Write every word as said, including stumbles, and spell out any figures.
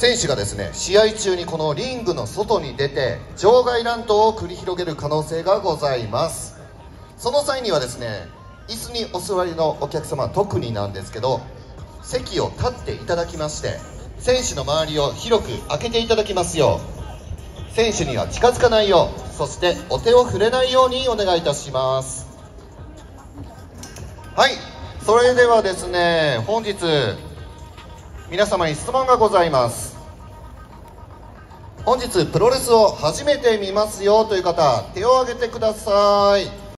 選手がですね試合中にこのリングの外に出て場外乱闘を繰り広げる可能性がございます。その際にはですね椅子にお座りのお客様は特になんですけど、席を立っていただきまして選手の周りを広く開けていただきますよう、選手には近づかないよう、そしてお手を触れないようにお願いいたします。はい、それではですね本日皆様に質問がございます。本日プロレスを初めて見ますよという方、手を挙げてください。